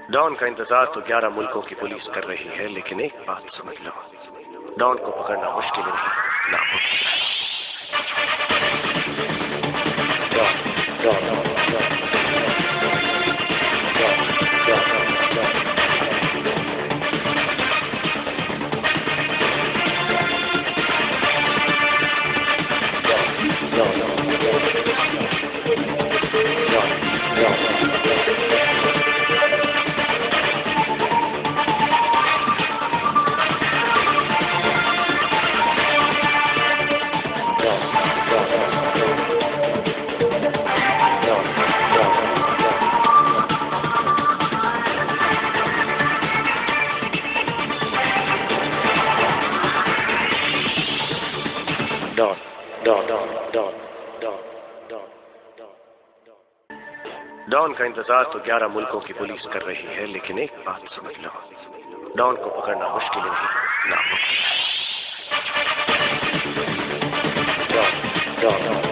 Don का इंतजार तो 11 मुल्कों की पुलिस कर रही है, लेकिन एक बात समझ लो, डॉन को पकड़ना मुश्किल नहीं, नामुमकिन है। डॉन का इंतजार तो 11 मुल्कों की पुलिस कर रही है, लेकिन एक बात समझ लो, डॉन को पकड़ना मुश्किल नहीं, नामुमकिन है।